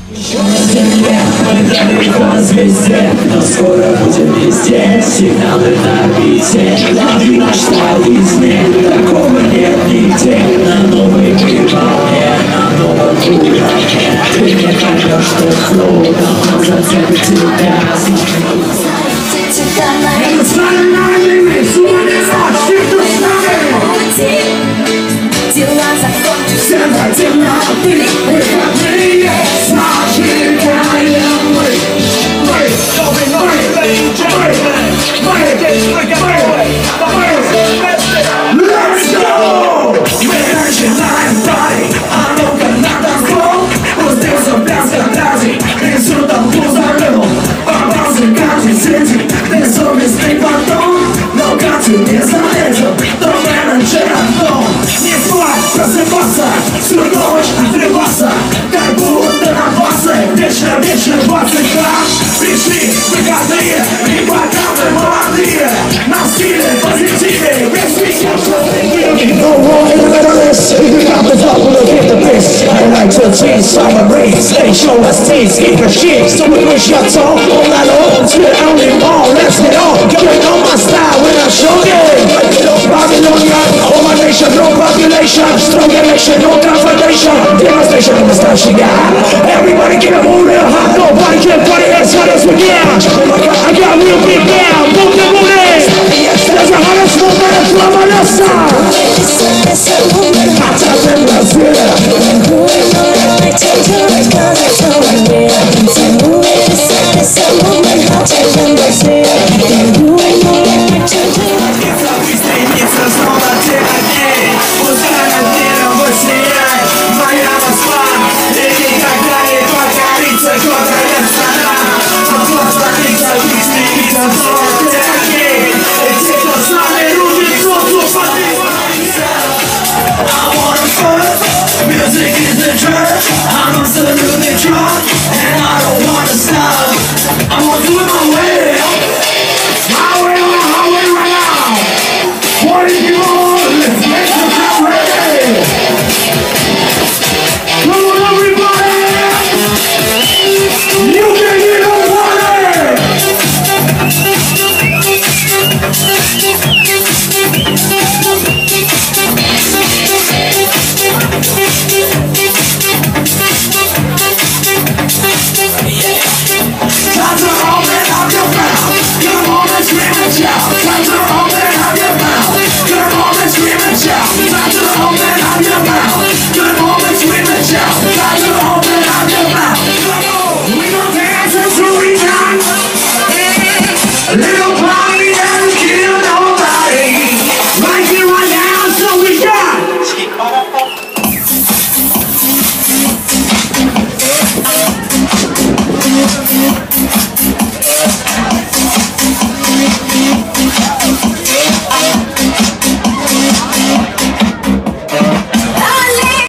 Еще на земле, мы далеко звезде, но скоро будем везде. Сигналы на орбите, лови наш талисман. Такого нет нигде, на новой волне, на новом уровне. Ты не поймешь, что флоу давно зацепит тебя. Это национальный мир, сегодня ночь, ты тут с нами. Дела закончатся, все хотим на ты, выходные. Let's go! Мы начинаем пари, а ну-ка на танцпол. Пустился в пляс фантазий, рисуй толпу за рулем. Попался каждый сети, бессовестный потом. Но как ты не заметил, то менеджер одно. Не спать, просыпаться, всю ночь отрываться, как будто на басе. Вечно 20 раз пришли выходные, и пока мы молодые, на стиле позитиве, весь weekend, что ты no more in the list. We got the top, we'll get the best. I like to change summer breeze. They show us taste, keep a shit. So we wish your tongue all night long. Till only more, let's get on. Going on my style when I show it. Babylonian, all my nation, no population. Strong election, no confrontation. Demonstration on the stuff she got. Everybody get a move real hot. Nobody can party as hard as we can. I got real big